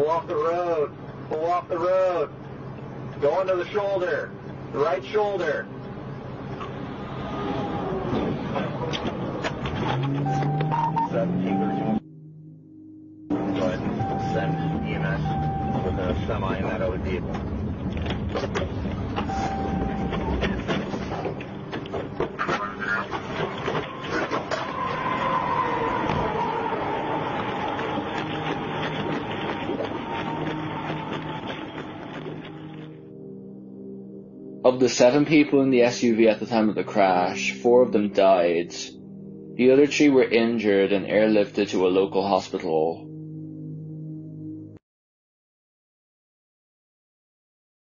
Pull off the road. Pull off the road. Go into the shoulder. The right shoulder. Go ahead and send EMS with a semi in that other vehicle. Of the 7 people in the SUV at the time of the crash, 4 of them died. The other 3 were injured and airlifted to a local hospital.